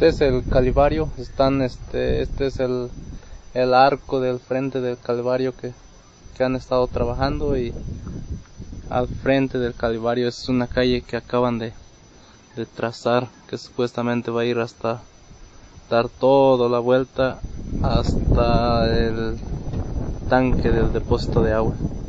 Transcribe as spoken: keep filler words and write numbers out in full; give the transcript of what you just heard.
Este es el Calvario. Están, este, este es el, el arco del frente del Calvario que, que han estado trabajando, y al frente del Calvario es una calle que acaban de, de trazar, que supuestamente va a ir hasta dar toda la vuelta hasta el tanque del depósito de agua.